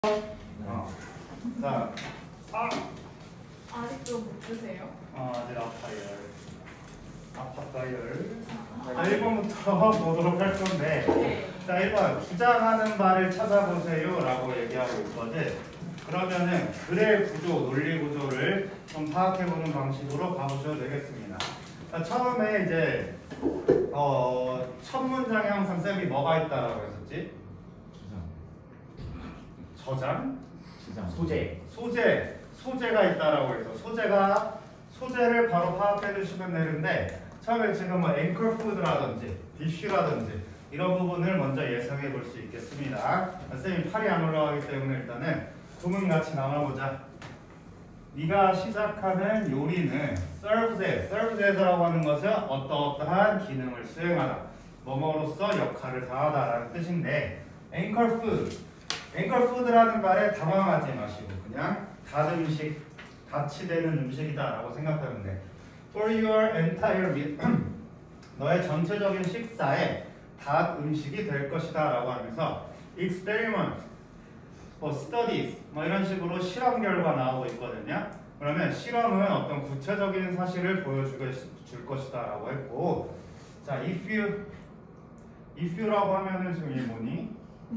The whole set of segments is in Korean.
자, 아직도 못 드세요? 아직 아파요. 자, 1번부터 보도록 할 건데, 네. 자, 1번 주장하는 바를 찾아보세요 라고 얘기하고 있거든. 그러면은 글의 구조, 논리 구조를 좀 파악해보는 방식으로 가보셔도 되겠습니다. 자, 처음에 이제 첫 문장에 항상 쌤이 뭐가 있다라고 했었지? 저장? 소재가 있다라고 해서 소재를 바로 파악해 주시면 되는데, 처음에 지금 뭐 앵커 푸드라든지 디쉬라든지 이런 부분을 먼저 예상해 볼 수 있겠습니다. 쌤이 팔이 안 올라가기 때문에 일단은 구문 같이 나눠보자. 네가 시작하는 요리는 serves as라고 하는 것은 어떠어떠한 기능을 수행하다, 뭐뭐로서 역할을 다하다라는 뜻인데, 앵커 푸드라는 말에 당황하지 마시고 그냥 닷 음식, 닷이 되는 음식이다라고 생각하면 돼. For your entire meal, 너의 전체적인 식사에 닷 음식이 될 것이다라고 하면서 experiment, studies 뭐 이런 식으로 실험 결과 나오고 있거든요. 그러면 실험은 어떤 구체적인 사실을 보여줄 것이다라고 했고, 자, if you라고 하면은 지금 이게 뭐니?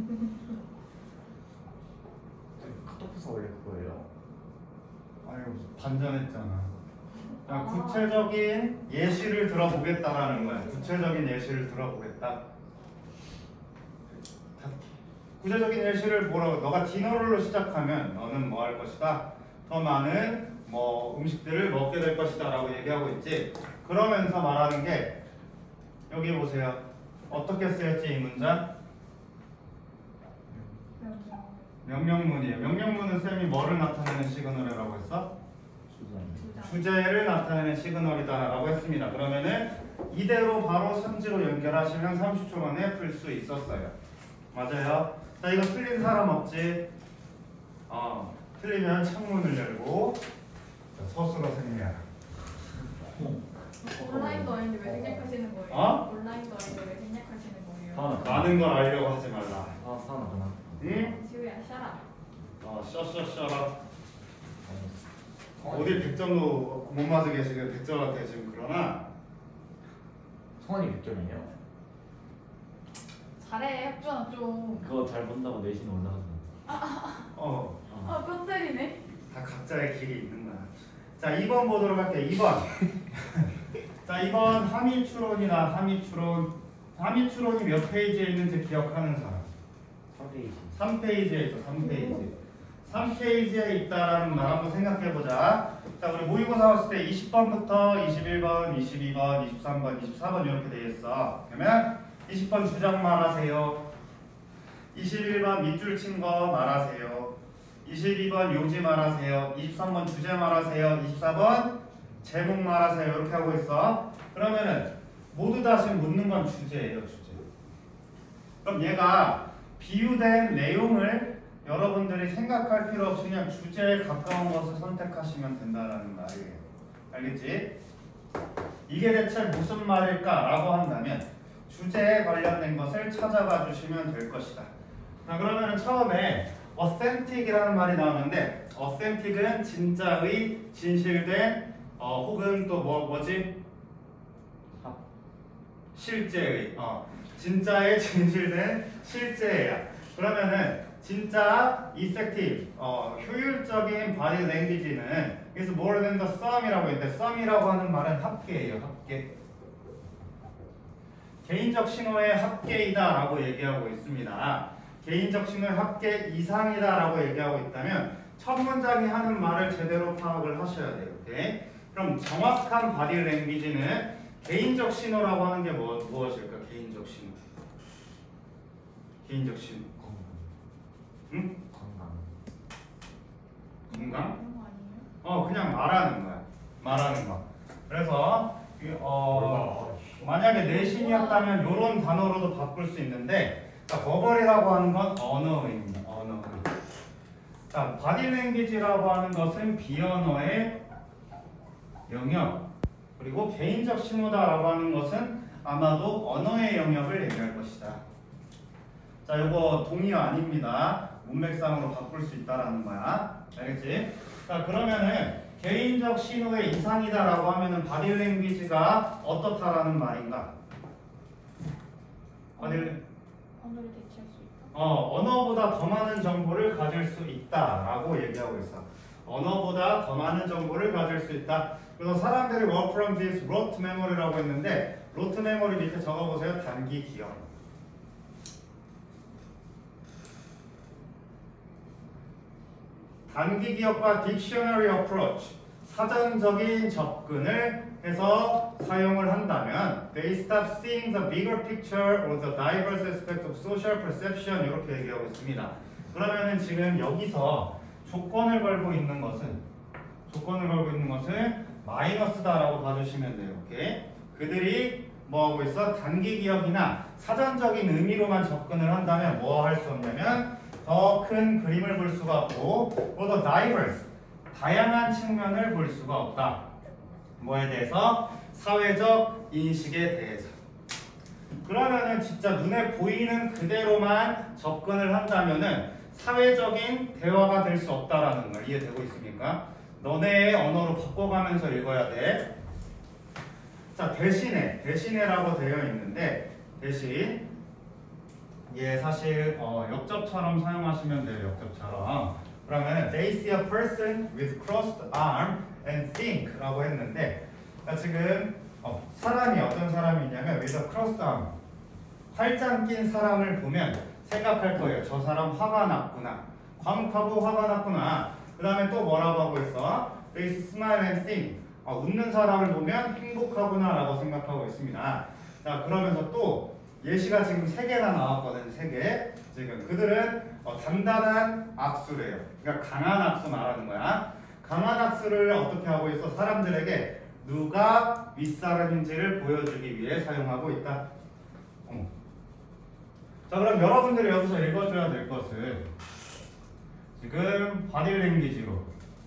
카톡에서 올릴 거예요. 아유, 반전했잖아. 구체적인 예시를 들어보겠다라는 거야. 구체적인 예시를 들어보겠다. 구체적인 예시를 보러, 너가 디너롤로 시작하면 너는 뭐 할 것이다? 더 많은 뭐 음식들을 먹게 될 것이다 라고 얘기하고 있지. 그러면서 말하는 게, 여기 보세요. 어떻게 쓰였지 이 문장? 명령문이에요. 명령문은 쌤이 뭐를 나타내는 시그널이라고 했어? 주제를 나타내는 시그널이다라고 했습니다. 그러면은 이대로 바로 선지로 연결하시면 30초 만에 풀 수 있었어요. 맞아요. 자, 이거 틀린 사람 없지? 틀리면 창문을 열고 서술어 생략. 온라인도 아닌데 왜 생략하시는 거예요? 온라인도 아닌데 왜 생략하시는 거예요? 많은 걸 알려고 하지 말라. 사나구나. 응? 지우야, 샤라. 셔. 어디 100점도 못 맞은 게 지금 100점한테 지금 그러나? 성원이 100점이에요? 잘해, 혁준아 좀. 그거 잘 본다고 내신 올라가서. 뼈 때리네. 다 각자의 길이 있는 거야. 자, 2번 보도록 할게요. 2번. 자, 2번 함의추론이나 함의추론이 몇 페이지에 있는지 기억하는 사람? 3페이지에 있어. 3페이지에 있다라는 말 한번 생각해보자. 자, 우리 모의고사 왔을 때 20번부터 21번, 22번, 23번, 24번 이렇게 돼 있어. 그러면 20번 주장 말하세요. 21번 밑줄 친 거 말하세요. 22번 요지 말하세요. 23번 주제 말하세요. 24번 제목 말하세요. 이렇게 하고 있어. 그러면은 모두 다 지금 묻는 건 주제예요. 주제. 그럼 얘가 비유된 내용을 여러분들이 생각할 필요 없이 그냥 주제에 가까운 것을 선택하시면 된다는 말이에요. 알겠지? 이게 대체 무슨 말일까라고 한다면 주제에 관련된 것을 찾아가 주시면 될 것이다. 자, 그러면 처음에 authentic이라는 말이 나오는데, authentic은 진짜의, 진실된, 혹은 또 뭐지? 실제의, 진짜의, 진실된, 실제야. 그러면은 진짜 effective, 효율적인 body language는 그래서 more than the sum이라고 했는데, sum이라고 하는 말은 합계예요. 합계. 개인적 신호의 합계이다라고 얘기하고 있습니다. 개인적 신호의 합계 이상이다라고 얘기하고 있다면 첫 문장이 하는 말을 제대로 파악을 하셔야 돼요. 오케이? 그럼 정확한 바디 랭귀지는 개인적 신호라고 하는 게 무엇일까? 개인적 신호. 개인적 신호. 응? 건강? 그냥 말하는 거야. 말하는 거. 그래서 만약에 내신이었다면 이런 단어로도 바꿀 수 있는데, 자, 버벌이라고 하는 건 언어입니다. 언어. 자, 바디 랭귀지라고 하는 것은 비언어의 영역, 그리고 개인적 신호다라고 하는 것은 아마도 언어의 영역을 얘기할 것이다. 자, 이거 동의 아닙니다. 문맥상으로 바꿀 수 있다라는 거야. 알겠지? 자, 그러면은 개인적 신호의 이상이다라고 하면은 바디 랭귀지가 어떻다라는 말인가? 언어를 대체할 수 있다. 언어보다 더 많은 정보를 가질 수 있다라고 얘기하고 있어. 언어보다 더 많은 정보를 가질 수 있다. 그래서 사람들이 work from this rote memory라고 했는데 rote memory 밑에 적어보세요. 단기 기억. 단기 기억과 dictionary approach, 사전적인 접근을 해서 사용을 한다면 they stop seeing the bigger picture or the diverse aspect of social perception 이렇게 얘기하고 있습니다. 그러면은 지금 여기서 조건을 걸고 있는 것은 마이너스다라고 봐주시면 돼요. 오케이? 그들이 뭐 하고 있어? 단기 기억이나 사전적인 의미로만 접근을 한다면 뭐 할 수 없냐면 더 큰 그림을 볼 수가 없고 or the diverse, 다양한 측면을 볼 수가 없다. 뭐에 대해서? 사회적 인식에 대해서. 그러면은 진짜 눈에 보이는 그대로만 접근을 한다면은 사회적인 대화가 될 수 없다라는 걸 이해되고 있습니까? 너네의 언어로 바꿔가면서 읽어야 돼. 자, 대신에라고 되어 있는데 대신 얘 사실 역접처럼 사용하시면 돼요. 역접처럼. 그러면 they see a person with crossed arm and think 라고 했는데 지금 사람이 어떤 사람이냐면 with a crossed arm, 팔짱 낀 사람을 보면 생각할 거예요. 저 사람 화가 났구나. 과묵하고 화가 났구나. 그 다음에 또 뭐라고 하고 있어? they smile and think, 웃는 사람을 보면 행복하구나 라고 생각하고 있습니다. 자, 그러면서 또 예시가 지금 3개나 나왔거든. 3개. 지금 그들은 단단한 악수래요. 그러니까 강한 악수 말하는 거야. 강한 악수를 어떻게 하고 있어? 사람들에게 누가 윗사람인지를 보여주기 위해 사용하고 있다. 자, 그럼 여러분들이 여기서 읽어줘야 될 것은 지금 바디랭귀지로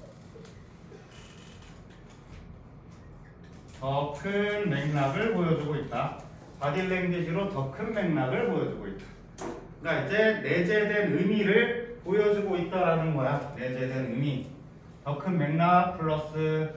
더 큰 맥락을 보여주고 있다. 바디랭귀지로 더 큰 맥락을 보여주고 있다. 그러니까 이제 내재된 의미를 보여주고 있다라는 거야. 내재된 의미. 더 큰 맥락 플러스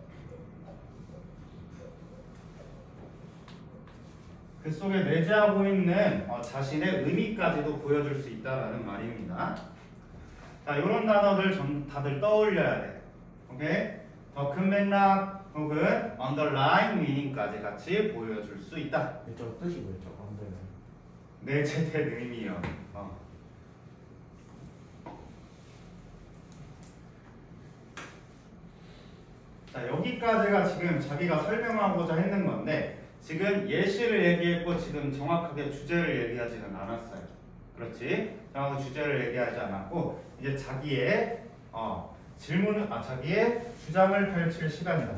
그 속에 내재하고 있는 자신의 의미까지도 보여줄 수 있다라는 말입니다. 자, 이런 단어들 다들 떠올려야 돼. 오케이? 더 큰 맥락 혹은 underlying meaning까지 같이 보여줄 수 있다. 저 뜻이 뭐였죠? 언더는 내재된 의미요. 자, 여기까지가 지금 자기가 설명하고자 했는 건데 지금 예시를 얘기했고 지금 정확하게 주제를 얘기하지는 않았어요. 그렇지? 정확하게 주제를 얘기하지 않았고 이제 자기의 자기의 주장을 펼칠 시간이다.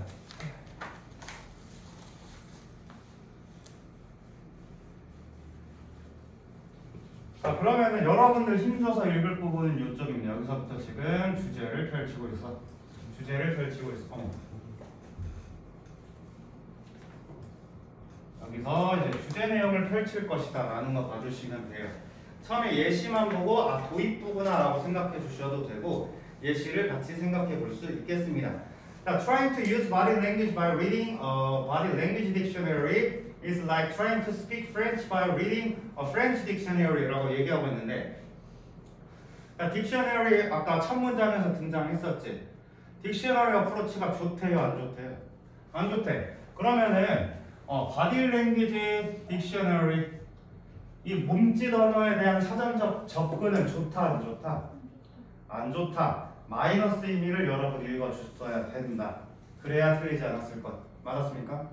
자, 그러면은 여러분들 힘줘서 읽을 부분은 이쪽입니다. 여기서부터 지금 주제를 펼치고 있어. 여기서 이제 주제 내용을 펼칠 것이다 라는 거 봐주시면 돼요. 처음에 예시만 보고 도입부구나 라고 생각해 주셔도 되고 예시를 같이 생각해 볼 수 있겠습니다. 자, trying to use body language by reading a body language dictionary is like trying to speak French by reading a French dictionary 라고 얘기하고 있는데 자, 딕셔너리 아까 첫 문장에서 등장했었지. 딕셔너리 어프로치가 좋대요, 안 좋대요? 안 좋대. 그러면은 바디 랭귀지 딕셔너리 이 몸짓 언어에 대한 사전적 접근은 좋다, 안 좋다? 안 좋다. 마이너스 의미를 여러분 읽어줬어야 된다. 그래야 틀리지 않았을 것. 맞았습니까?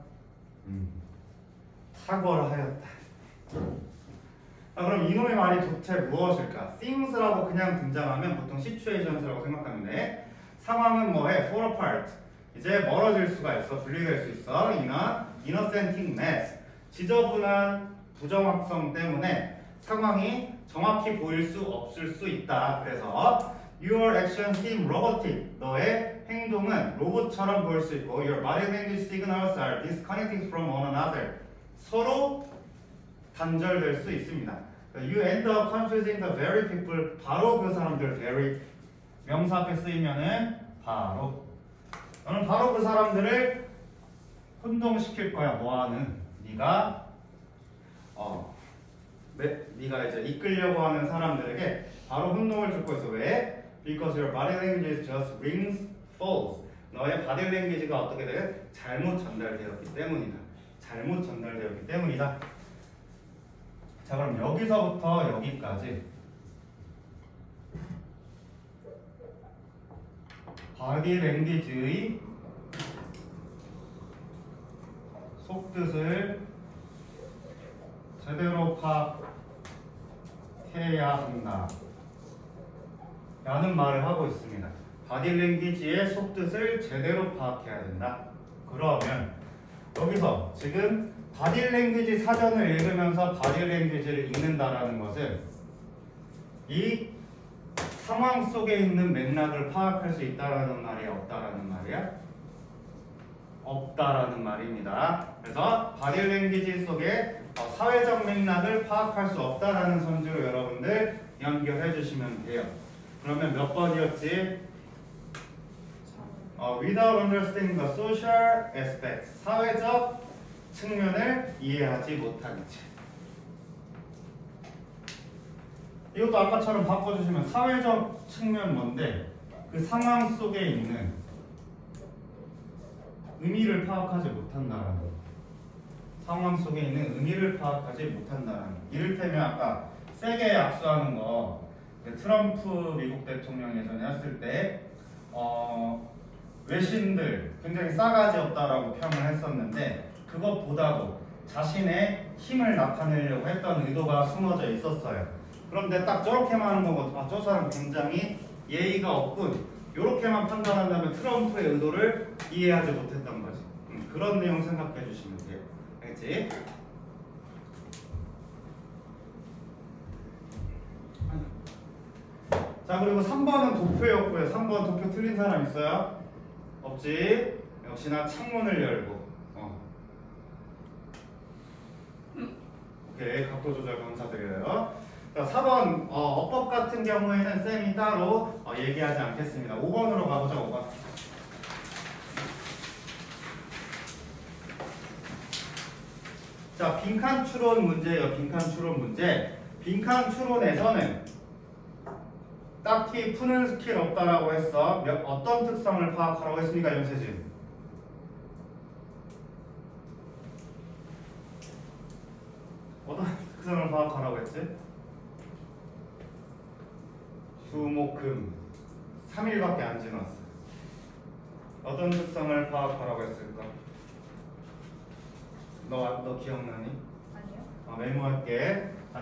탁월하였다. 자, 그럼 이놈의 말이 도대체 무엇일까? things라고 그냥 등장하면 보통 situations라고 생각하는데 상황은 뭐해? fall apart. 이제 멀어질 수가 있어. 분리될 수 있어. inauthentic mess. 지저분한 부정확성 때문에 상황이 정확히 보일 수 없을 수 있다. 그래서 your actions seem robotic. 너의 행동은 로봇처럼 보일 수 있고 your body language signals are disconnected from one another. 서로 단절될 수 있습니다. You end up confusing the very people. 바로 그 사람들. very 명사 앞에 쓰이면은 바로. 너는 바로 그 사람들을 혼동시킬 거야. 뭐하는? 네가 네가 이제 이끌려고 하는 사람들에게 바로 혼동을 줄 거였어. 왜? Because your body language just rings false. 너의 바디 랭귀지가 어떻게 돼? 잘못 전달되었기 때문이다. 잘못 전달되었기 때문이다. 자, 그럼 여기서부터 여기까지 바디 랭귀지의 속뜻을 제대로 파악해야 한다 라는 말을 하고 있습니다. 바디 랭귀지의 속뜻을 제대로 파악해야 된다. 그러면 여기서 지금 바디 랭귀지 사전을 읽으면서 바디 랭귀지를 읽는다라는 것은 이 상황 속에 있는 맥락을 파악할 수 있다라는 말이야, 없다라는 말이야? 없다라는 말입니다. 그래서 바디 랭귀지 속에 사회적 맥락을 파악할 수 없다라는 선지로 여러분들 연결해 주시면 돼요. 그러면 몇 번이었지? Without understanding the social aspects, 사회적 측면을 이해하지 못한 채. 이것도 아까처럼 바꿔주시면 사회적 측면 뭔데? 그 상황 속에 있는 의미를 파악하지 못한다라는 거. 상황 속에 있는 의미를 파악하지 못한다는 거. 이를테면 아까 세게 악수하는 거 트럼프 미국 대통령 예전에 했을 때 외신들 굉장히 싸가지 없다라고 평을 했었는데 그것보다도 자신의 힘을 나타내려고 했던 의도가 숨어져 있었어요. 그런데 딱 저렇게만 하는 거고 저 사람 굉장히 예의가 없군 이렇게만 판단한다면 트럼프의 의도를 이해하지 못했던 거지. 그런 내용 생각해 주시면 돼요. 알겠지? 자, 그리고 3번은 도표였고요. 3번 도표 틀린 사람 있어요? 없지? 역시나 창문을 열고 오케이, 각도 조절 감사드려요. 자, 4번 어법 같은 경우에는 쌤이 따로 얘기하지 않겠습니다. 5번으로 가보죠. 5번. 자, 빈칸 추론 문제예요. 빈칸 추론 문제. 빈칸 추론에서는 딱히 푸는 스킬 없다라고 했어. 어떤 특성을 파악하라고 했습니까, 윤세진? 어떤 특성을 파악하라고 했지? 수, 목, 금 3일밖에 안 지났어. 어떤 특성을 파악하라고 했을까? 너 기억나니? 아니요. 메모할게. 자,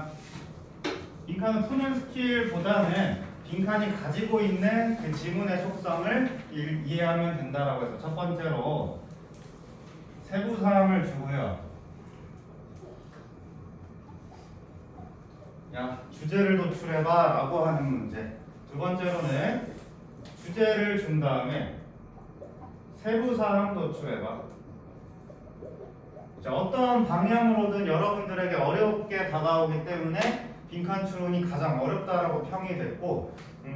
빈칸은 푸는 스킬보다는 빈칸이 가지고 있는 그 지문의 속성을 이해하면 된다라고 해서 첫 번째로 세부사항을 주고요. 야, 주제를 도출해봐 라고 하는 문제. 두 번째로는 주제를 준 다음에 세부사항 도출해봐. 자, 어떤 방향으로든 여러분들에게 어렵게 다가오기 때문에 빈칸 추론이 가장 어렵다라고 평이 됐고,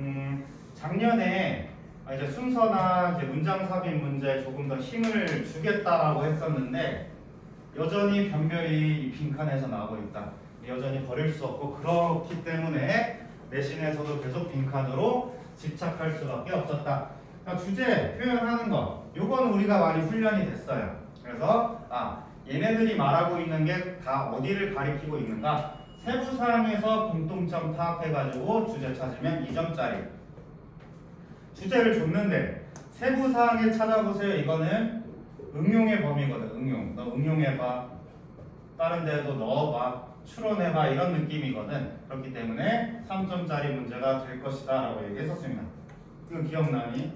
작년에 이제 순서나 이제 문장 삽입 문제에 조금 더 힘을 주겠다라고 했었는데 여전히 변별이 이 빈칸에서 나오고 있다. 여전히 버릴 수 없고 그렇기 때문에 내신에서도 계속 빈칸으로 집착할 수밖에 없었다. 그러니까 주제 표현하는 거, 요건 우리가 많이 훈련이 됐어요. 그래서 얘네들이 말하고 있는 게 다 어디를 가리키고 있는가? 세부사항에서 공통점 파악해가지고 주제 찾으면 2점짜리. 주제를 줬는데 세부사항에 찾아보세요. 이거는 응용의 범위거든. 응용. 너 응용해봐. 다른 데도 넣어봐. 추론해봐. 이런 느낌이거든. 그렇기 때문에 3점짜리 문제가 될 것이다 라고 얘기했었습니다. 이거 기억나니?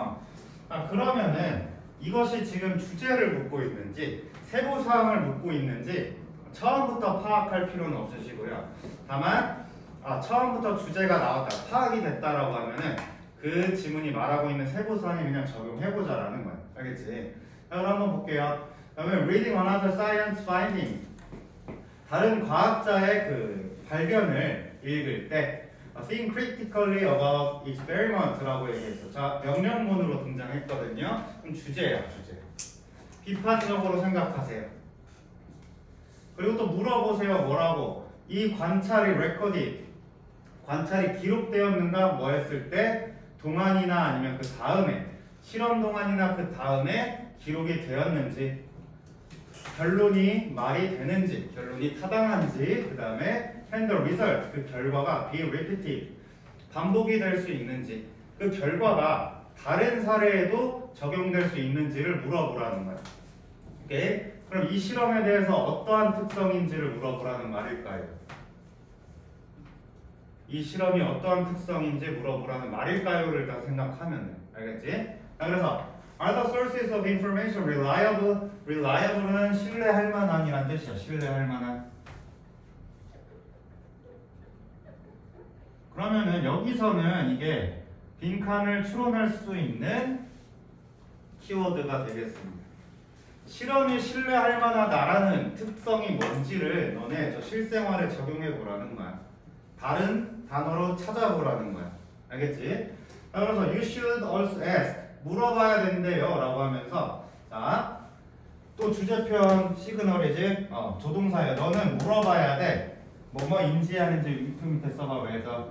그러면은 이것이 지금 주제를 묻고 있는지 세부사항을 묻고 있는지 처음부터 파악할 필요는 없으시고요. 다만 처음부터 주제가 나왔다, 파악이 됐다라고 하면은 그 지문이 말하고 있는 세부사항에 그냥 적용해보자라는 거야. 알겠지? 자, 그럼 한번 볼게요. 그러면 reading another science finding, 다른 과학자의 그 발견을 읽을 때 think critically about experiment라고 얘기했어. 자, 명령문으로 등장했거든요. 그럼 주제예요, 주제. 비판적으로 생각하세요. 그리고 또 물어보세요. 뭐라고? 이 관찰이 recorded, 관찰이 기록되었는가 뭐 했을 때 동안이나 아니면 그 다음에 실험 동안이나 그 다음에 기록이 되었는지, 결론이 말이 되는지, 결론이 타당한지, 그 다음에 and the result, 그 결과가 be repeated, 반복이 될 수 있는지, 그 결과가 다른 사례에도 적용될 수 있는지를 물어보라는 거야. 오케이? 그럼 이 실험에 대해서 어떠한 특성인지를 물어보라는 말일까요? 이 실험이 어떠한 특성인지 물어보라는 말일까요를 일단 생각하면 돼. 알겠지? 자, 그래서 are the sources of information reliable? reliable은 신뢰할 만한이란 뜻이야. 신뢰할 만한. 그러면은 여기서는 이게 빈칸을 추론할 수 있는 키워드가 되겠습니다. 실험이 신뢰할 만하다라는 특성이 뭔지를 너네 저 실생활에 적용해 보라는 거야. 다른 단어로 찾아보라는 거야. 알겠지? 자, 그래서 you should also ask, 물어봐야 된대요 라고 하면서, 자, 또 주제표현 시그널이지, 조동사예요. 너는 물어봐야 돼. 뭐뭐 인지하는지 위프 밑에 써봐. 왜죠?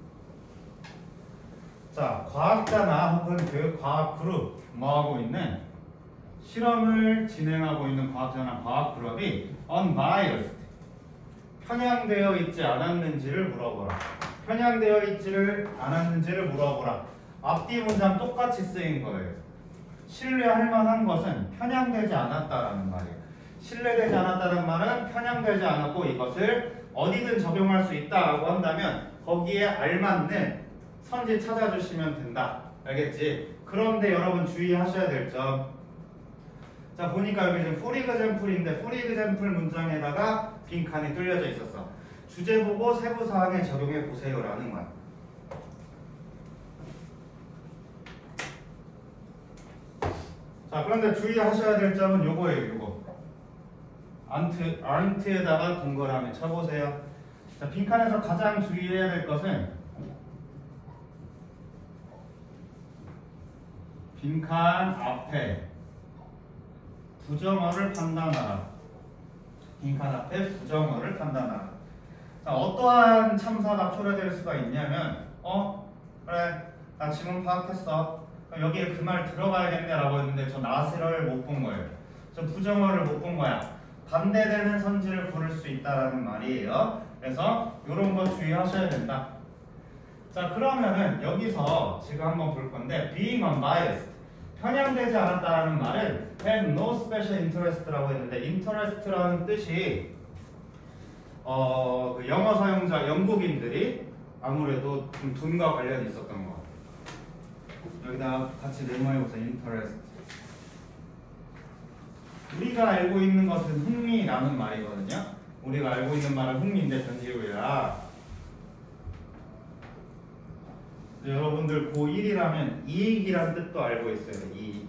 자, 과학자나 혹은 그 과학 그룹 뭐 하고 있는, 실험을 진행하고 있는 과학자나 과학 그룹이 unbiased, 편향되어 있지 않았는지를 물어보라. 편향되어 있지를 않았는지를 물어보라. 앞뒤 문장 똑같이 쓰인 거예요. 신뢰할 만한 것은 편향되지 않았다라는 말이에요. 신뢰되지 않았다는 말은 편향되지 않았고 이것을 어디든 적용할 수 있다라고 한다면 거기에 알맞는 선지 찾아주시면 된다. 알겠지? 그런데 여러분 주의하셔야 될 점. 자, 보니까 여기 지금 for example인데 for example 문장에다가 빈칸이 뚫려져 있었어. 주제 보고 세부 사항에 적용해 보세요라는 거야. 자, 그런데 주의하셔야 될 점은 요거예요. 요거. aren't에다가 동그라미 쳐보세요. 자, 빈칸에서 가장 주의해야 될 것은 빈칸 앞에 부정어를 판단하라. 빈칸 앞에 부정어를 판단하라. 자, 어떠한 참사가 초래될 수가 있냐면, 그래, 나 지금 파악했어. 여기에 그 말 들어가야겠네 라고 했는데 저 나세를 못 본 거예요. 저 부정어를 못 본 거야. 반대되는 선지를 고를 수 있다라는 말이에요. 그래서 이런 거 주의하셔야 된다. 자, 그러면은 여기서 지금 한번 볼 건데 being unbiased, 편향되지 않았다라는 말은 have no special interest라고 했는데 interest라는 뜻이 그 영어 사용자 영국인들이 아무래도 좀 돈과 관련이 있었던 것 같아요. 여기다 같이 메모해보세요. interest. 우리가 알고 있는 것은 흥미라는 말이거든요. 우리가 알고 있는 말은 흥미인데 전지우야. 여러분들 고1이라면 이익이란 뜻도 알고 있어요. 이익.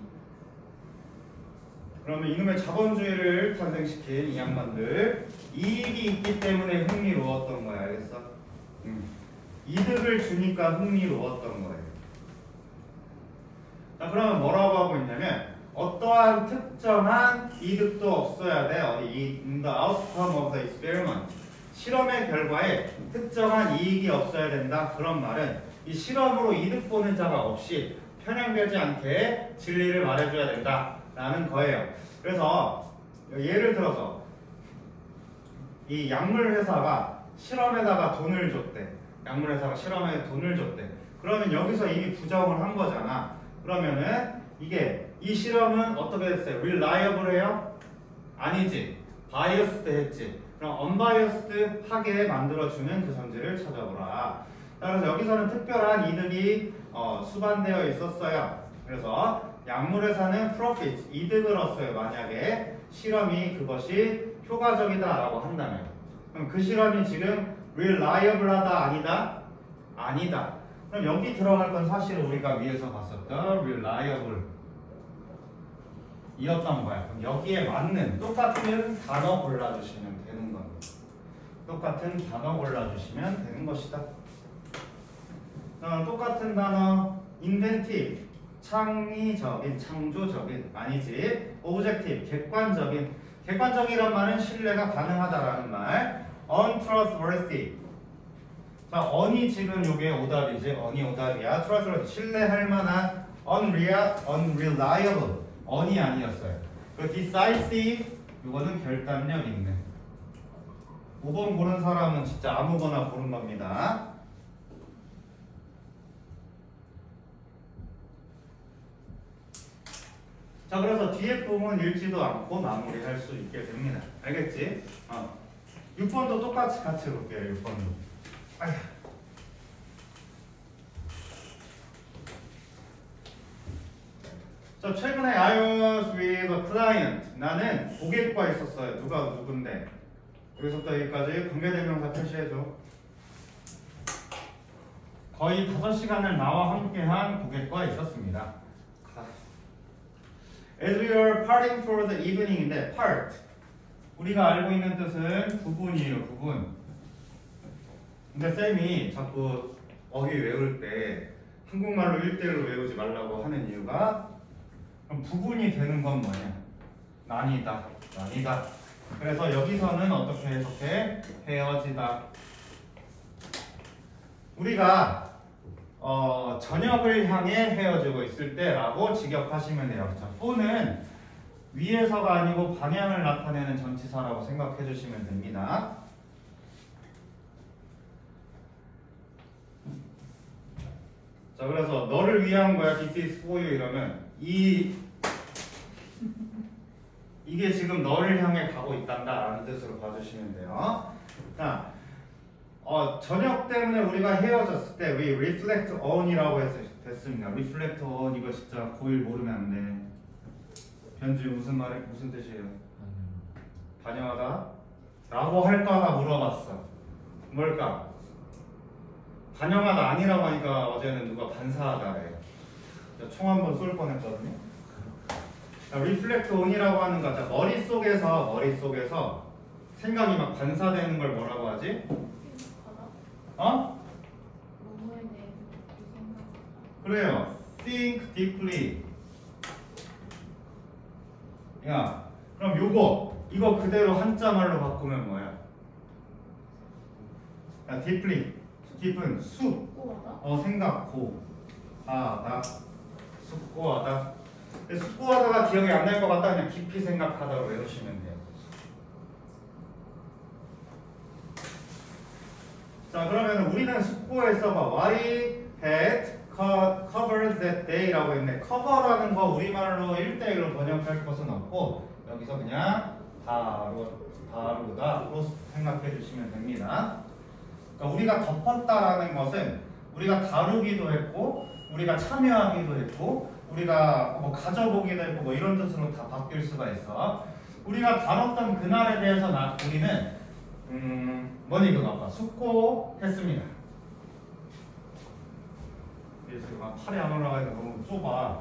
그러면 이놈의 자본주의를 탄생시킨 이 양반들, 이익이 있기 때문에 흥미로웠던 거야. 알겠어? 이득을 주니까 흥미로웠던 거예요. 자, 그러면 뭐라고 하고 있냐면 어떠한 특정한 이득도 없어야 돼. in the outcome of the experiment. 실험의 결과에 특정한 이익이 없어야 된다. 그런 말은 이 실험으로 이득 보는 자가 없이 편향되지 않게 진리를 말해줘야 된다라는 거예요. 그래서 예를 들어서 이 약물 회사가 실험에다가 돈을 줬대. 약물 회사가 실험에 돈을 줬대. 그러면 여기서 이미 부정을 한 거잖아. 그러면은 이게 이 실험은 어떻게 됐어요? reliable해요? 아니지. biased 했지. 그럼 unbiased 하게 만들어주는 그 선지를 찾아보라. 그래서 여기서는 특별한 이득이 수반되어 있었어요. 그래서 약물회사는 profit, 이득을 얻었어요. 만약에 실험이 그것이 효과적이다라고 한다면. 그럼 그 실험이 지금 reliable하다 아니다? 아니다. 그럼 여기 들어갈 건 사실 우리가 위에서 봤었던 reliable 이었던 거야. 그럼 여기에 맞는 똑같은 단어 골라주시면 되는 겁니다. 똑같은 단어 골라주시면 되는 것이다. 똑같은 단어 inventive 창의적인, 창조적인 아니지 objective 객관적이란 말은 신뢰가 가능하다라는 말 untrustworthy 자 on이 지금 요게 오답이지 on이 오답이야 trustworthy 신뢰할 만한 unreliable on이 아니었어요 그리고 decisive 요거는 결단력 있는 5번 고른 사람은 진짜 아무거나 고른 겁니다. 자 그래서 뒤에 부분 읽지도 않고 마무리할 수 있게 됩니다. 알겠지? 6번도 똑같이 같이 볼게요. 6번도. 아휴. 자 최근에 I was with a client 나는 고객과 있었어요. 누군데? 여기서부터 여기까지 관계대명사 표시해줘. 거의 5시간을 나와 함께한 고객과 있었습니다. As we were parting for the evening인데 part 우리가 알고 있는 뜻은 부분이에요. 부분. 근데 쌤이 자꾸 어휘 외울 때 한국말로 1대1로 외우지 말라고 하는 이유가 그럼 부분이 되는 건 뭐냐? 나뉘다. 그래서 여기서는 어떻게 해석해? 헤어지다. 우리가 저녁을 향해 헤어지고 있을 때라고 직역하시면 돼요. 자, for는 위에서가 아니고 방향을 나타내는 전치사라고 생각해 주시면 됩니다. 자, 그래서 너를 위한 거야. This is for you 이러면 이게 지금 너를 향해 가고 있단다라는 뜻으로 봐주시면 돼요. 자, 저녁 때문에 우리가 헤어졌을 때 we reflect on이라고 해서 됐습니다. reflect on 이거 진짜 고일 모르면 안 돼. 변주 무슨 뜻이에요? 반영하다? 라고 할까가 물어봤어. 뭘까? 반영하다 아니라고 하니까 어제는 누가 반사하다래. 총 한 번 쏠 뻔했거든요. reflect on이라고 하는 거, 머릿속에서 생각이 막 반사되는 걸 뭐라고 하지? 뭐뭐에 대해 생각하다. 그래요. think deeply. 야, 그럼 이거 그대로 한자말로 바꾸면 뭐야? 야, deeply. deep은 숲. 생각, 하다. 숙고하다. 숙고하다가 기억이 안 날 것 같다 그냥 깊이 생각하다로 외우시면 돼요. 자 그러면 우리는 숙고에서 What it had covered that day라고 했네. cover라는 거 우리말로 1대1로 번역할 것은 없고 여기서 그냥 다루다로 생각해 주시면 됩니다. 그러니까 우리가 덮었다라는 것은 우리가 다루기도 했고 우리가 참여하기도 했고 우리가 뭐 가져보기도 했고 뭐 이런 뜻으로 다 바뀔 수가 있어. 우리가 다뤘던 그날에 대해서 우리는 뭐니 이거 봐봐. 숙고했습니다. 그래서 팔이 안 올라가니까 너무 좁아.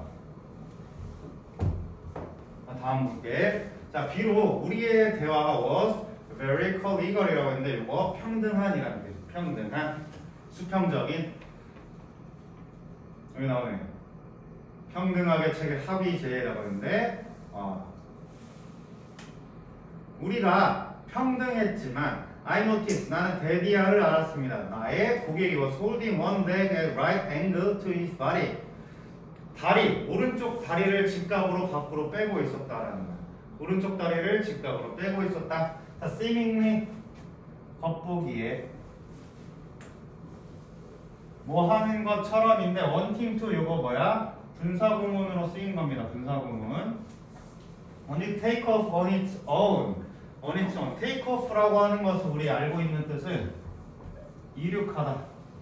다음 볼게. 자, 비록 우리의 대화가 was very collegial이라고 했는데 이거 평등한이라는 뜻. 평등한, 수평적인. 여기 나오네. 평등하게 체계 합의제라고 했는데 우리가 평등했지만 I noticed 나는 데디아를 알았습니다. 나의 고객이 was holding one leg at right angle to his body. 오른쪽 다리를 직각으로 밖으로 빼고 있었다라는 거야. 오른쪽 다리를 직각으로 빼고 있었다. seemingly 겉보기에 뭐 하는 것처럼인데 wanting to 요거 뭐야? 분사구문으로 쓰인 겁니다. 분사구문. When you take off on its own. take off라고 하는 것은 우리 알고 있는 뜻은 이륙하다.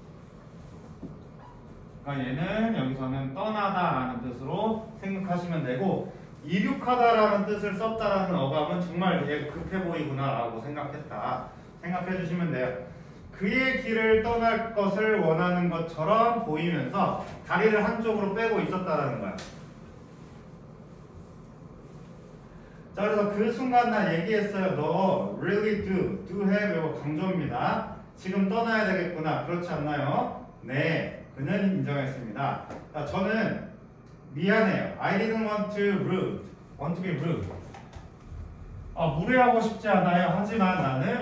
그러니까 얘는 여기서는 떠나다라는 뜻으로 생각하시면 되고 이륙하다라는 뜻을 썼다라는 어감은 정말 얘 급해 보이구나라고 생각해 주시면 돼요. 그의 길을 떠날 것을 원하는 것처럼 보이면서 다리를 한쪽으로 빼고 있었다라는 거야. 자, 그래서 그 순간 나 얘기했어요. 너 really do have 이거 강조입니다. 지금 떠나야 되겠구나. 그렇지 않나요? 네, 그는 인정했습니다. 자, 저는 미안해요. I didn't want to be rude. 무례하고 싶지 않아요. 하지만 나는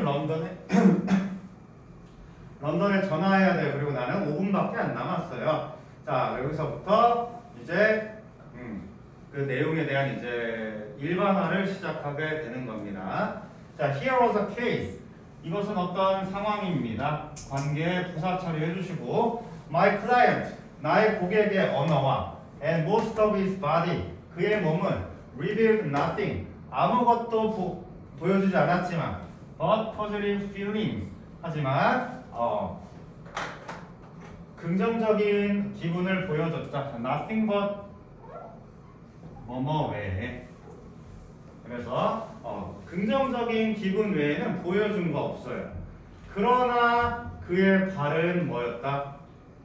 런던에 전화해야 돼요. 그리고 나는 5분밖에 안 남았어요. 자, 여기서부터 이제 그 내용에 대한 이제 일반화를 시작하게 되는 겁니다. 자, here was a case. 이것은 어떤 상황입니다. 관계 부사 처리해 주시고 my client, 나의 고객의 언어와 and most of his body, 그의 몸은 revealed nothing, 아무것도 보여주지 않았지만 but positive feelings, 하지만 긍정적인 기분을 보여줬다. nothing but 뭐뭐 외에. 그래서 긍정적인 기분 외에는 보여준 거 없어요. 그러나 그의 발은 뭐였다?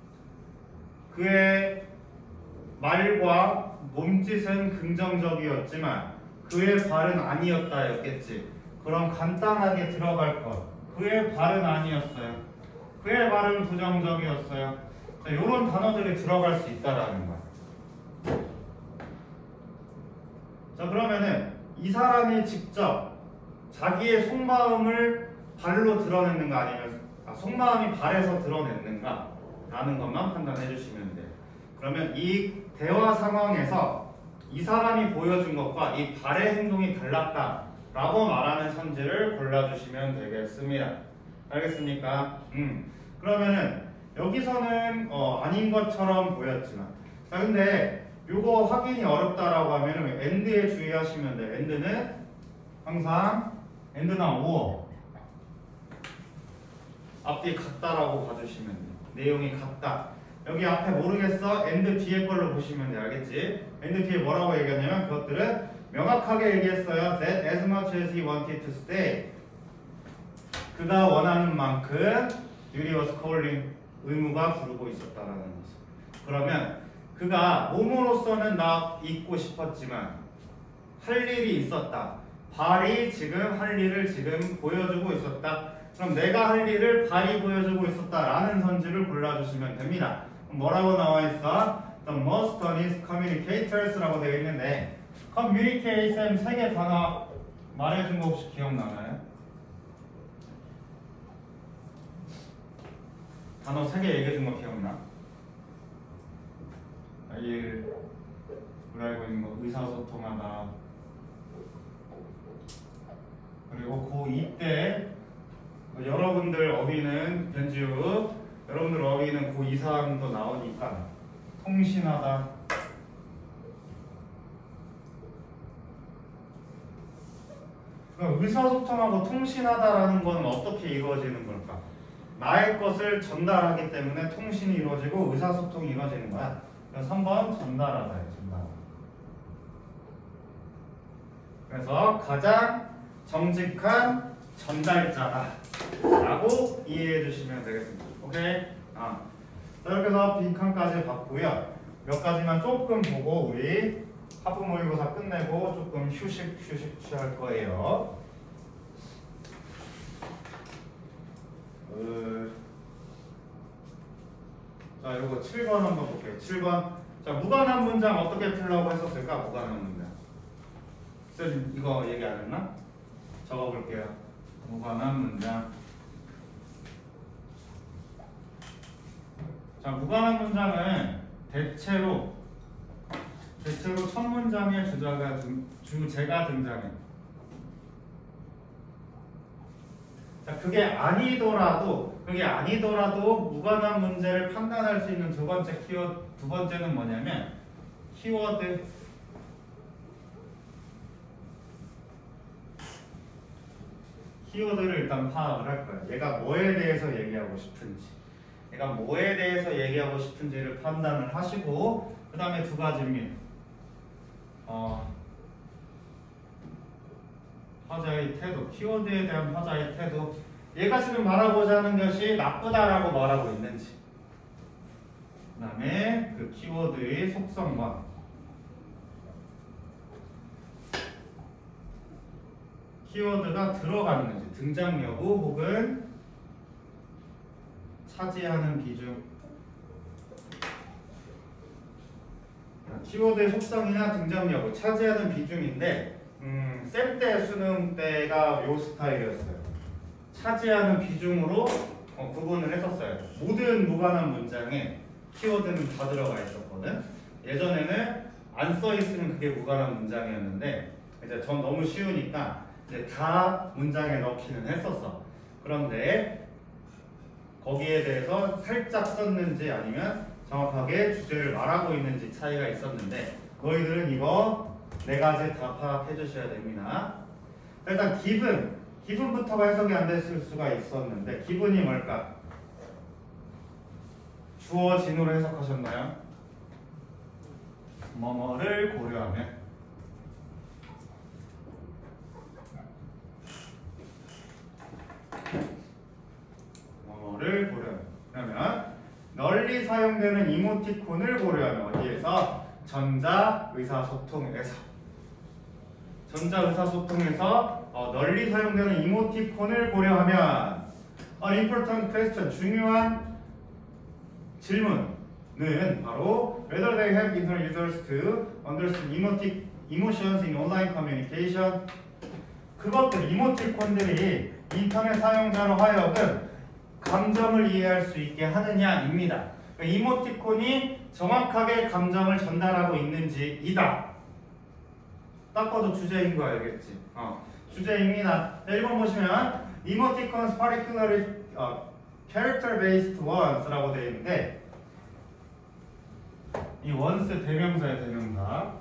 그의 말과 몸짓은 긍정적이었지만 그의 발은 아니었다였겠지. 그럼 간단하게 들어갈 것. 그의 발은 아니었어요. 그의 발은 부정적이었어요. 자, 이런 단어들이 들어갈 수 있다라는 거야. 자, 그러면은 이 사람이 직접 자기의 속마음을 발로 드러냈는가 아니면 속마음이 발에서 드러냈는가 라는 것만 판단해 주시면 돼요. 그러면 이 대화 상황에서 이 사람이 보여준 것과 이 발의 행동이 달랐다 라고 말하는 선지를 골라주시면 되겠습니다. 알겠습니까? 그러면은 여기서는 아닌 것처럼 보였지만, 자, 근데 요거 확인이 어렵다라고 하면은 end에 주의하시면 돼요. end는 항상 end나 or 앞뒤 같다라고 봐주시면 돼요. 내용이 같다. 여기 앞에 모르겠어? end 뒤에 걸로 보시면 돼요. 알겠지? end 뒤에 뭐라고 얘기하냐면 그것들은 명확하게 얘기했어요. That as much as he wanted to stay, 그가 원하는 만큼 duty was calling, 의무가 부르고 있었다라는 거죠. 그러면 그가 몸으로서는 나 있고 싶었지만 할 일이 있었다. 발이 지금 할 일을 지금 보여주고 있었다. 그럼 내가 할 일을 발이 보여주고 있었다라는 선지를 골라주시면 됩니다. 뭐라고 나와 있어? The most honest communicators라고 되어 있는데 communication 3개 단어 말해준 거 혹시 기억나나요? 단어 3개 얘기해준 거 기억나? 우리 알고 있는 거 의사소통하다. 그리고 고2 때 여러분들 어휘는 변지우, 여러분들 어휘는 고2 사항도 나오니까 통신하다. 그럼 의사소통하고 통신하다라는 건 어떻게 이루어지는 걸까? 나의 것을 전달하기 때문에 통신이 이루어지고 의사소통이 이루어지는 거야. 그래서 3번 전달하다예요. 전달. 그래서 가장 정직한 전달자다 라고 이해해 주시면 되겠습니다. 오케이? 자, 이렇게 해서 빈칸까지 봤고요. 몇 가지만 조금 보고 우리 하프 모의고사 끝내고 조금 휴식 취할 거예요. 자, 이거 7번 한번 볼게요. 7번. 자, 무관한 문장 어떻게 풀려고 했었을까? 무관한 문장. 쌤, 이거 얘기 안 했나? 적어볼게요. 무관한 문장. 자, 무관한 문장은 대체로 첫 문장의 주제가 등장해요. 자, 그게 아니더라도 무관한 문제를 판단할 수 있는 두 번째는 뭐냐면 키워드. 키워드를 일단 파악을 할 거예요. 얘가 뭐에 대해서 얘기하고 싶은지를 판단을 하시고, 그 다음에 두 가지입니다. 화자의 태도, 키워드에 대한 화자의 태도. 얘가 지금 말하고자 하는 것이 나쁘다라고 말하고 있는지, 그 다음에 그 키워드의 속성과 키워드가 들어갔는지, 등장 여부 혹은 차지하는 비중. 키워드의 속성이나 등장 여부, 차지하는 비중인데 쌤 때 수능 때가 요 스타일이었어요. 차지하는 비중으로 구분을 했었어요. 모든 무관한 문장에 키워드는 다 들어가 있었거든. 예전에는 안 써 있으면 그게 무관한 문장이었는데 이제 전 너무 쉬우니까 이제 다 문장에 넣기는 했었어. 그런데 거기에 대해서 살짝 썼는지 아니면 정확하게 주제를 말하고 있는지 차이가 있었는데 너희들은 이거 네 가지 다 파악해 주셔야 됩니다. 일단 기분부터가 해석이 안 됐을 수가 있었는데 기분이 뭘까? 주어 진으로 해석하셨나요? 뭐뭐를 고려하면 뭐뭐를 고려하면 그러면 널리 사용되는 이모티콘을 고려하면 어디에서? 전자 의사소통에서 널리 사용되는 이모티콘을 고려하면 An important question, 중요한 질문은 바로 Whether they have internet users to understand emotions in online communication. 그것들, 이모티콘들이 인터넷 사용자로 하여금 감정을 이해할 수 있게 하느냐입니다. 그러니까 이모티콘이 정확하게 감정을 전달하고 있는지이다. 딱 봐도 주제인 거 알겠지? 주제입니다. 1번 보시면 Emoticons particularly character-based ones라고 되어 있는데 이 once 대명사의 대명사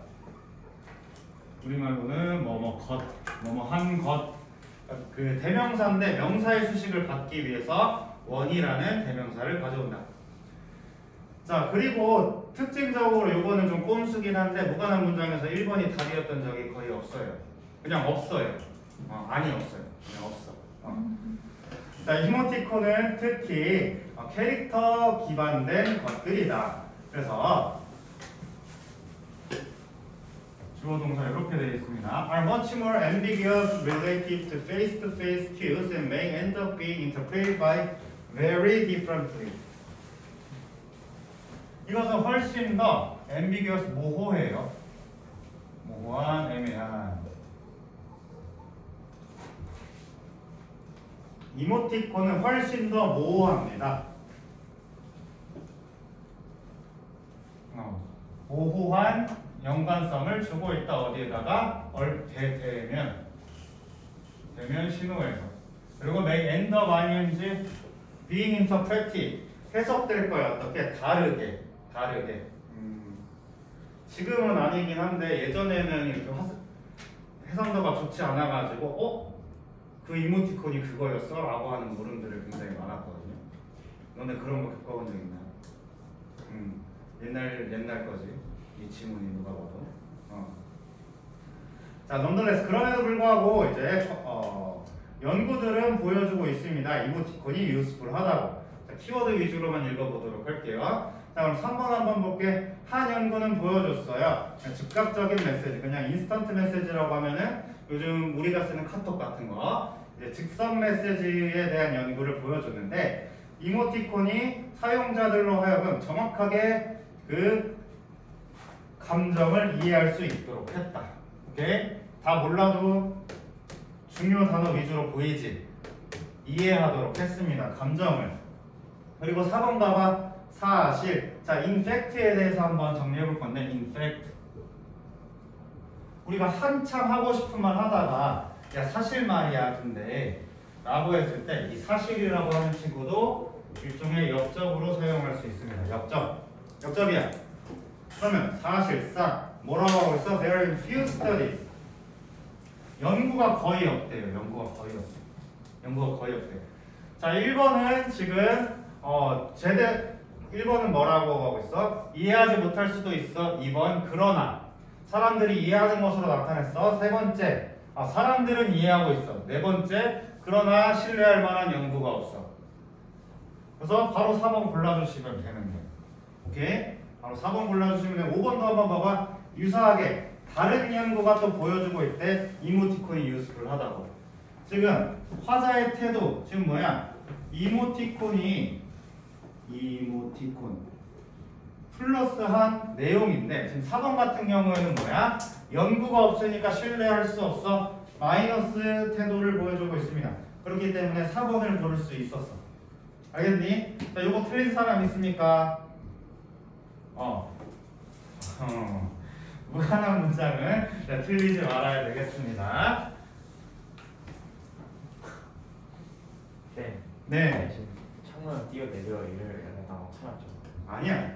우리말로는 한 것 그 대명사인데 명사의 수식을 받기 위해서 원이라는 대명사를 가져온다. 자, 그리고 특징적으로 요거는 좀 꼼수긴 한데 무관한 문장에서 1번이 답이었던 적이 거의 없어요. 그냥 없어요. 아니 없어요. 그냥 없어. 자, 이모티콘은 특히 캐릭터 기반된 것들이다. 그래서 주어 동사 이렇게 되어 있습니다. Are much more ambiguous relative to face-to-face cues and may end up being interpreted by very differently. 이것은 훨씬 더 ambiguous, 모호해요. 모호한, 애매한. 이모티콘은 훨씬 더 모호합니다. 모호한 연관성을 주고 있다. 어디에다가? 대면 신호에서. 그리고 may end up ing being interpreted. 해석될 거야. 어떻게? 다르게. 지금은 아니긴 한데 예전에는 이렇게 해상도가 좋지 않아가지고 그 이모티콘이 그거였어? 라고 하는 물음들을 굉장히 많았거든요. 너네 그런 거 겪어본 적 있나요? 옛날 거지. 이 지문이 누가 봐도. 자, nonetheless 그럼에도 불구하고 이제 연구들은 보여주고 있습니다. 이모티콘이 useful하다고. 자, 키워드 위주로만 읽어보도록 할게요. 자, 그럼 3번 한번 볼게. 한 연구는 보여줬어요. 즉각적인 메시지, 그냥 인스턴트 메시지라고 하면은 요즘 우리가 쓰는 카톡 같은 거, 이제 즉석 메시지에 대한 연구를 보여줬는데 이모티콘이 사용자들로 하여금 정확하게 그 감정을 이해할 수 있도록 했다. 오케이? 다 몰라도 중요 단어 위주로 보이지? 이해하도록 했습니다. 감정을. 그리고 4번 봐봐. 사실. 자, in fact에 대해서 한번 정리해 볼 건데, in fact. 우리가 한참 하고 싶은 말 하다가, 야, 사실 말이야. 근데, 라고 했을 때, 이 사실이라고 하는 친구도 일종의 역접으로 사용할 수 있습니다. 역접이야. 그러면 사실상 뭐라고 하고 있어? There are few studies. 연구가 거의 없대요. 연구가 거의 없대요. 자, 1번은 지금 1번은 뭐라고 하고 있어? 이해하지 못할 수도 있어. 2번 그러나 사람들이 이해하는 것으로 나타냈어. 세 번째 사람들은 이해하고 있어. 네 번째 그러나 신뢰할 만한 연구가 없어. 그래서 바로 4번 골라주시면 되는 거예요. 오케이? 바로 4번 골라주시면 돼요. 5번도 한번 봐봐. 유사하게 다른 연구가 또 보여주고 있대. 이모티콘이 유스풀하다고. 지금 화자의 태도 지금 뭐야? 이모티콘 플러스한 내용인데 지금 4번 같은 경우에는 뭐야? 연구가 없으니까 신뢰할 수 없어. 마이너스 태도를 보여주고 있습니다. 그렇기 때문에 4번을 고를 수 있었어. 알겠니? 자, 요거 틀린 사람 있습니까? 무관한 문장은 틀리지 말아야 되겠습니다. 네. 네. 지금 창문을 뛰어내려 이를 약간 참았죠. 아니야.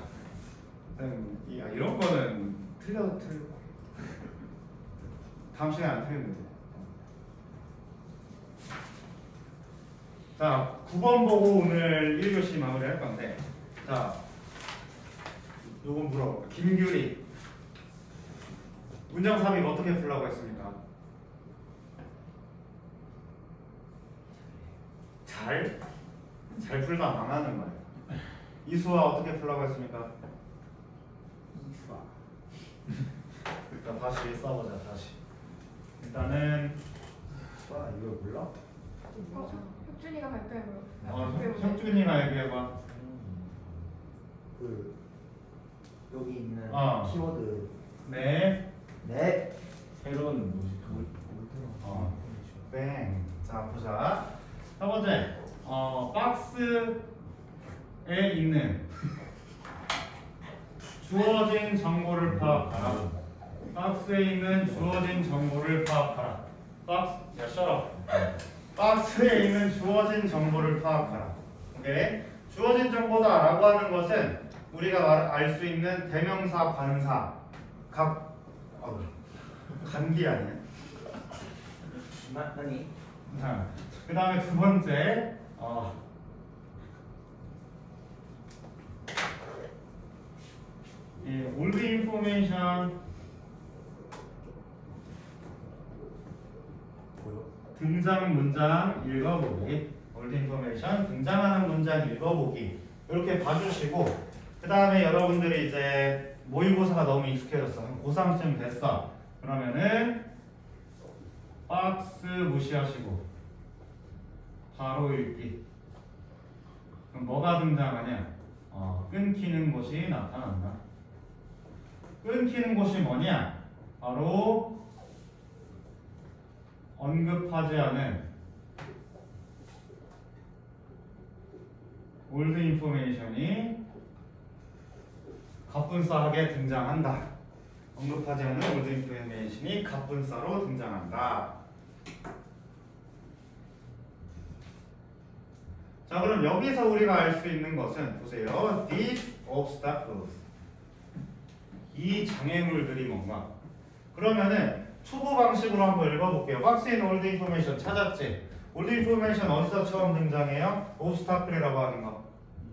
이런 거는 틀려도 틀리고 다음 시간에 안 틀리면 돼. 자, 9번 보고 오늘 1교시 마무리할 건데, 자, 요거 물어볼게요. 김규리 문장 삽입 어떻게 풀라고 했습니까? 잘 풀다 망하는 거예요. 이수와 어떻게 풀라고 했습니까? 이수와. 일단 다시 써보자. 다시. 일단은 수아 이걸 몰라? 혁준이가 발표해봐요. 형준이가 얘기해봐. 그 여기 있는 키워드 네. 네. 새로운 무식 뺑. 자, 보자. 첫 번째, 박스에 있는 주어진 정보를 파악하라. 박스에 있는 주어진 정보를 파악하라. 박스에 있는 주어진 정보를 파악하라. 오케이? 주어진 정보다라고 하는 것은 우리가 알 수 있는 대명사, 관사, 간기 아니야? 아니 자, 그 다음에 두 번째, old information 등장 문장 읽어보기. old information 등장하는 문장 읽어보기. 이렇게 봐주시고, 그 다음에 여러분들이 이제 모의고사가 너무 익숙해졌어. 한 고3쯤 됐어. 그러면은 박스 무시하시고 바로 읽기. 그럼 뭐가 등장하냐? 끊기는 곳이 나타난다. 끊기는 곳이 뭐냐? 바로 언급하지 않은 올드 인포메이션이 갑분싸하게 등장한다. 언급하지 않은 올드 인포메이션이 갑분싸로 등장한다. 자, 그럼 여기서 우리가 알 수 있는 것은 보세요. These obstacles. 이 장애물들이 뭔가. 그러면은 초보 방식으로 한번 읽어볼게요. 박스에 있는 올드 인포메이션 찾았지? 올드 인포메이션 어디서 처음 등장해요? obstacle이라고 하는 거.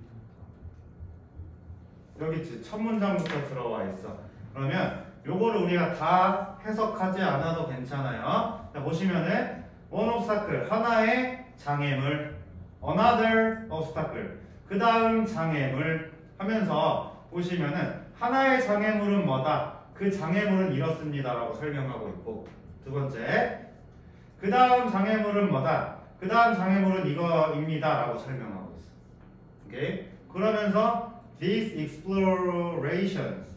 여기 있지. 첫 문장부터 들어와 있어. 그러면 요거를 우리가 다 해석하지 않아도 괜찮아요. 자, 보시면은 one obstacle, 하나의 장애물, another obstacle, 그 다음 장애물 하면서 보시면은 하나의 장애물은 뭐다? 그 장애물은 이렇습니다 라고 설명하고 있고, 두 번째, 그 다음 장애물은 뭐다? 그 다음 장애물은 이거입니다 라고 설명하고 있어. 오케이? 그러면서 these explorations,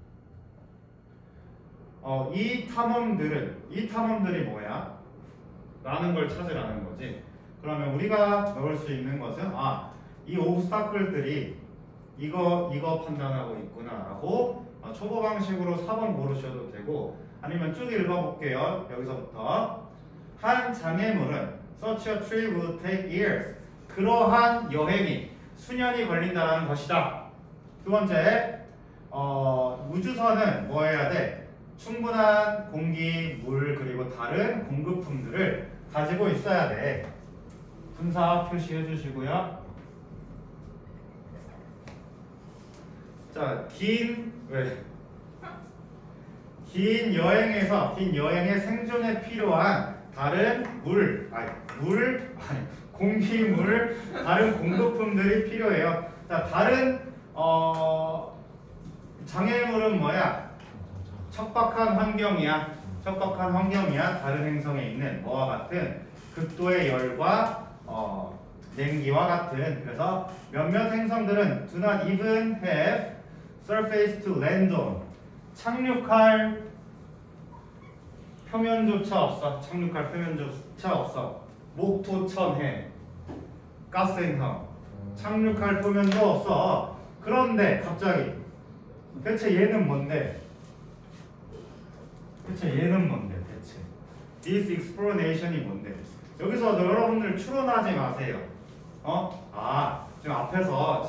이 탐험들이 뭐야? 라는 걸 찾으라는 거지. 그러면 우리가 넣을 수 있는 것은 이 obstacle들이 이거 판단하고 있구나 라고 초보 방식으로 4번 고르셔도 되고, 아니면 쭉 읽어볼게요. 여기서부터 한 장애물은 such a trip would take years, 그러한 여행이 수년이 걸린다는 것이다. 두 번째, 우주선은 뭐 해야 돼? 충분한 공기, 물, 그리고 다른 공급품들을 가지고 있어야 돼. 분사 표시해 주시고요. 자, 긴 여행의 생존에 필요한 다른 공기, 물, 다른 공급품들이 필요해요. 자, 다른 장애물은 뭐야? 척박한 환경이야. 다른 행성에 있는 뭐와 같은 극도의 열과 냉기와 같은. 그래서 몇몇 행성들은 do not even have surface to land on. 착륙할 표면조차 없어. 착륙할 표면조차 없어. 목토천해. 가스행성. 착륙할 표면도 없어. 그런데 갑자기 대체 얘는 뭔데? 대체 This explanation이 뭔데? 여기서 여러분들 추론하지 마세요. 지금 앞에서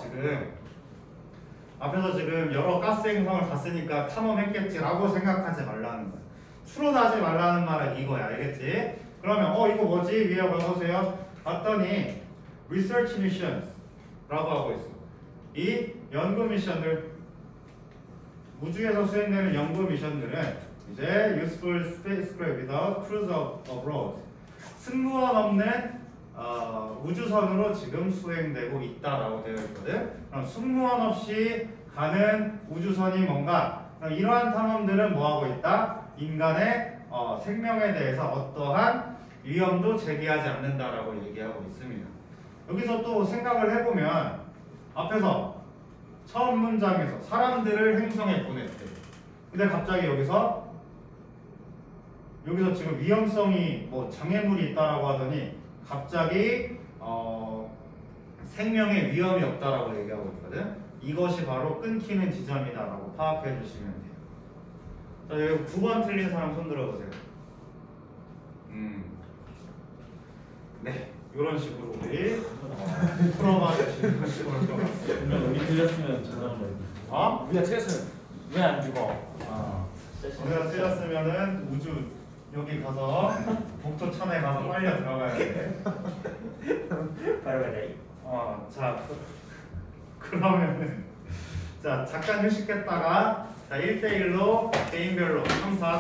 지금 여러 가스 행성을 갔으니까 탐험했겠지라고 생각하지 말라는 거야. 추론하지 말라는 말은 이거야, 알겠지? 그러면 이거 뭐지? 위에 봐보세요. 봤더니 research missions라고 하고 있어. 이 연구 미션들, 우주에서 수행되는 연구 미션들은 이제 useful spacecraft without cruise abroad, 승무원 없는 우주선으로 지금 수행되고 있다라고 되어 있거든. 그럼 승무원 없이 가는 우주선이 뭔가? 그럼 이러한 탐험들은 뭐 하고 있다? 인간의 생명에 대해서 어떠한 위험도 제기하지 않는다라고 얘기하고 있습니다. 여기서 또 생각을 해보면 앞에서 처음 문장에서 사람들을 행성에 보냈대. 근데 갑자기 여기서 지금 위험성이 뭐 장애물이 있다라고 하더니 갑자기 생명에 위험이 없다라고 얘기하고 있거든. 이것이 바로 끊기는 지점이다라고 파악해 주시면 돼요. 자, 여기 9번 틀린 사람 손 들어보세요. 네, 이런 식으로 우리 풀어봐 주시면 좋을 것 같습니다. 분명 우리 틀렸으면 전화를 해. 우리가 틀렸으면 왜 안 죽어? 우리가 틀렸으면은 우주 여기 가서 복도천에 가서 빨려 들어가야 돼. 바로 가자. 자, 그러면은 자 잠깐 휴식했다가 자 1대1로 개인별로 3, 4